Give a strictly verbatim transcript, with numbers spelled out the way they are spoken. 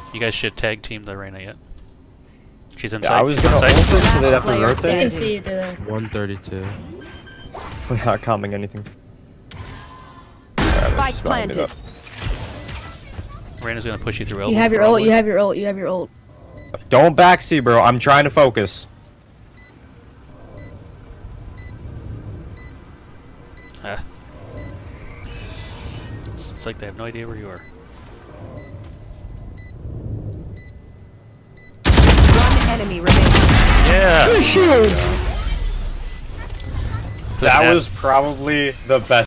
You guys should tag team the Reyna yet. She's inside. Yeah, I was She's gonna inside. ult her so they'd have to I rotate. can see you through there. one thirty-two. We're not coming anything. Spike planted. Reyna's gonna push you through elbow. You have your ult, you have your ult, you have your ult. Don't backseat, bro. I'm trying to focus. Ah. It's, it's like they have no idea where you are. One enemy remaining. Yeah! Shoot! That was probably the best